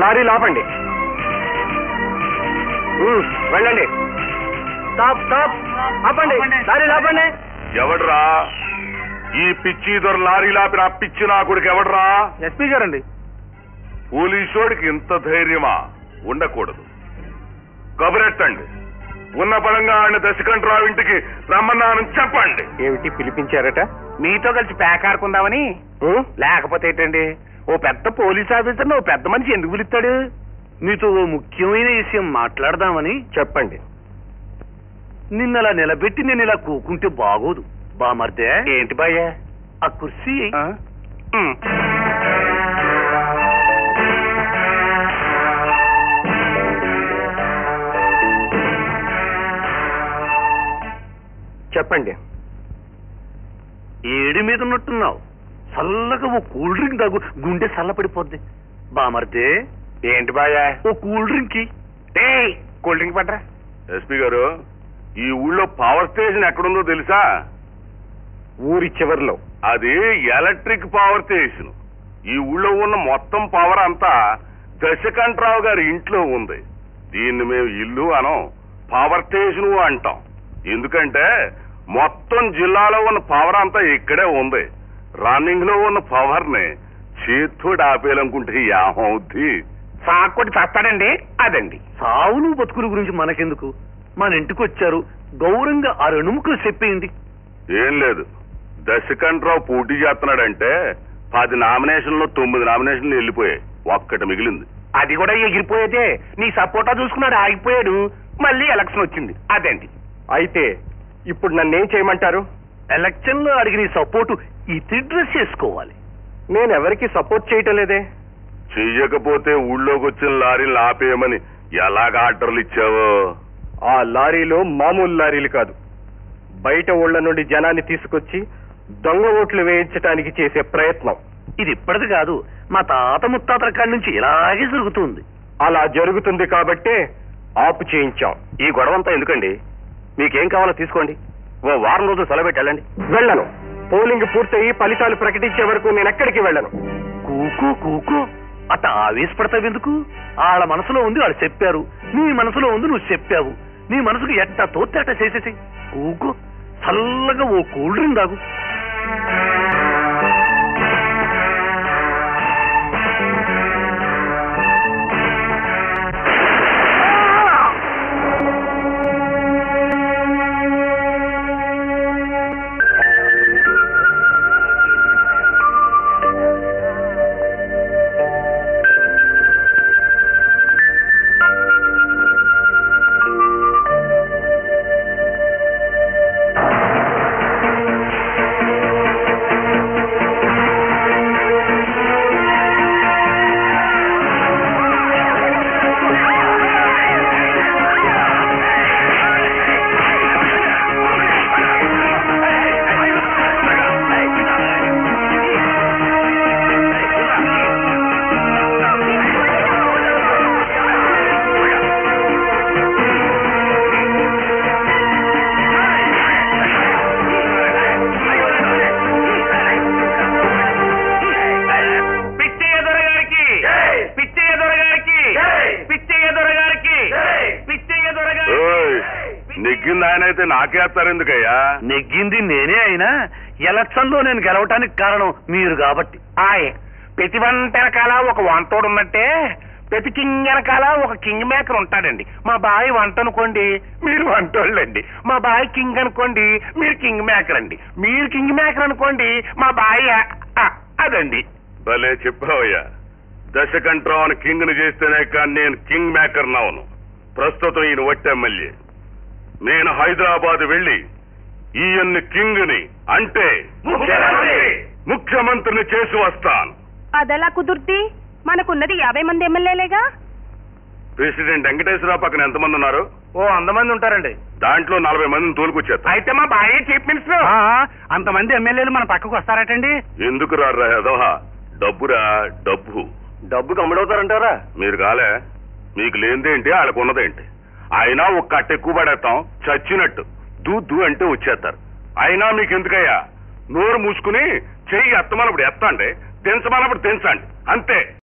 Lorry లాపండి. వెళ్ళండి. Stop stop, ఆపండి, లారీ లాపండి. ఎవడ్రా ఈ పిచ్చి దొర లారీ లాపిన పిచ్చి నా కొడుకు? ఎవడ్రా? ఎస్పీ గారండి. పోలీసోడికి ఇంత ధైర్యమా? ఉండకూడదు. కబురెట్టండి. ఉన్న బలంగా ఆయన దశకంఠరావు ఇంటికి రమ్మన్నానని చెప్పండి. ఏమిటి పిలిపించారట? మీతో కలిసి పేకాడుకుందామని. లేకపోతే ఏంటండి, ఓ పెద్ద పోలీస్ ఆఫీసర్ ఓ పెద్ద మనిషి ఎందుకు పిలుస్తాడు? మీతో ఓ ముఖ్యమైన విషయం మాట్లాడదామని. చెప్పండి. నిన్నలా నిలబెట్టి నేను ఇలా కూకుంటే బాగోదు బామర్దే. ఏంటి బాయ్యా? ఆ కుర్చీ చెప్పండి. ఏడి మీద ఉన్నట్టున్నావు. చల్లగా ఓ కూల్ డ్రింక్ తాగు, గుండె చల్లపడిపోద్ది బామర్దే. ఏంటి బాయా? ఓ కూల్ డ్రింక్. కూల్ డ్రింక్ పట్రా. ఎస్పీ గారు, ఈ ఊళ్ళో పవర్ స్టేషన్ ఎక్కడుందో తెలుసా? ఊరి చివరిలో. అది ఎలక్ట్రిక్ పవర్ స్టేషన్. ఈ ఊళ్ళో ఉన్న మొత్తం పవర్ అంతా దశకంఠరావు గారి ఇంట్లో ఉంది. దీన్ని మేము ఇల్లు అనం, పవర్ స్టేషన్ అంటాం. ఎందుకంటే మొత్తం జిల్లాలో ఉన్న పవర్ అంతా ఇక్కడే ఉంది. రన్నింగ్ లో ఉన్న పవర్ ని చేత్తో ఆపేయాలనుకుంటే ఏమవుద్ది? సాకొట్టి చస్తాడండి. అదండి. సావులు బతుకుల గురించి మనకెందుకు? మన ఇంటికి వచ్చారు, గౌరవంగా ఆ రెండుముక్కలు చెప్పేయండి. ఏం లేదు, దశకంఠరావు పోటీ చేస్తున్నాడంటే 10 నామినేషన్లో 9 నామినేషన్లు వెళ్ళిపోయాయి, ఒక్కటి మిగిలింది. అది కూడా ఎగిరిపోయేదే. నీ సపోర్టా చూసుకున్నాడు, ఆగిపోయాడు. మళ్ళీ ఎలక్షన్ వచ్చింది. అదేంటి? అయితే ఇప్పుడు నన్నేం చేయమంటారు? ఎలక్షన్ లో అడిగి నీ సపోర్టు డ్రెస్ చేసుకోవాలి. నేను ఎవరికి సపోర్ట్ చేయటం లేదే. చెయ్యకపోతే ఊళ్ళోకి వచ్చిన లారీలు ఆపేయమని ఎలాగ ఆర్డర్లు ఇచ్చావో? ఆ లారీలో మామూలు లారీలు కాదు, బయట ఊళ్ళ నుండి జనాన్ని తీసుకొచ్చి దొంగ ఓట్లు వేయించడానికి చేసే ప్రయత్నం. ఇది ఇప్పటిది కాదు, మా తాత ముత్తాతల కాడి నుంచి ఇలాగే జరుగుతుంది. అలా జరుగుతుంది కాబట్టే ఆపు చేయించాం. ఈ గొడవంతా ఎందుకండి? మీకేం కావాలో తీసుకోండి, ఓ వారం రోజులు సెలబెట్టి వెళ్ళండి. వెళ్ళను. పోలింగ్ పూర్తయి ఫలితాలు ప్రకటించే వరకు నేను ఎక్కడికి వెళ్ళను. కూకు కూకు అట్ట ఆవేశపడతావెందుకు? వాళ్ళ మనసులో ఉంది వాళ్ళు చెప్పారు, నీ మనసులో ఉంది నువ్వు చెప్పావు. నీ మనసుకు ఎట్టా తోస్తే అట్ట చేసేసి కూకు. చల్లగా ఓ కూల్ డ్రింక్ తాగు. నెగ్గింది ఆయన అయితే నాకేస్తారు ఎందుకయ్యా? నెగ్గింది నేనే అయినా ఎలక్షన్ లో నేను గెలవటానికి కారణం మీరు కాబట్టి. ప్రతి వంట వెనకాల ఒక వంటోడు ఉన్నట్టే ప్రతి కింగ్ వెనకాల ఒక కింగ్ మేకర్ ఉంటాడండి. మా బాయ్ వంట అనుకోండి, మీరు వంటోళ్ళండి. మా బాయ్ కింగ్ అనుకోండి, మీరు కింగ్ మేకర్ అండి. మీరు కింగ్ మేకర్ అనుకోండి, మా బాయ్ అదండి. భలే చెప్పావయ్యా. దశకంఠరావు అని కింగ్ ని చేస్తేనే కానీ నేను కింగ్ మేకర్ నవను. ప్రస్తుతం ఈయన వట్టి ఎమ్మెల్యే. నేను హైదరాబాద్ వెళ్లి ఈయన్ని కింగ్ ని అంటే ముఖ్యమంత్రిని చేసి వస్తాను. అదెలా కుదుర్తి? మనకున్నది 50 మంది ఎమ్మెల్యేలేగా. ప్రెసిడెంట్ వెంకటేశ్వరరావు పక్కన ఎంతమంది ఉన్నారు? ఓ 100 మంది ఉంటారండి. దాంట్లో 40 మందిని తోలుకొచ్చేస్తా. అయితే మా బాయ్ చీఫ్ మినిస్టర్. అంతమంది ఎమ్మెల్యేలు మన పక్కకు వస్తారటండి. ఎందుకు రారా ఎదవా? డబ్బురా, డబ్బు. డబ్బుకి అమ్ముడవుతారంటారా? మీరు కాలే, మీకు లేనిదేంటి వాళ్ళకు ఉన్నదేంటి? అయినా ఒక కట్ట ఎక్కువ పడేస్తాం, చచ్చినట్టు దూ అంటే వచ్చేస్తారు. అయినా మీకు ఎందుకయ్యా? నోరు మూసుకుని చెయ్యి ఎత్తమన్నప్పుడు ఎత్తండి, తెంచమన్నప్పుడు తెంచండి, అంతే.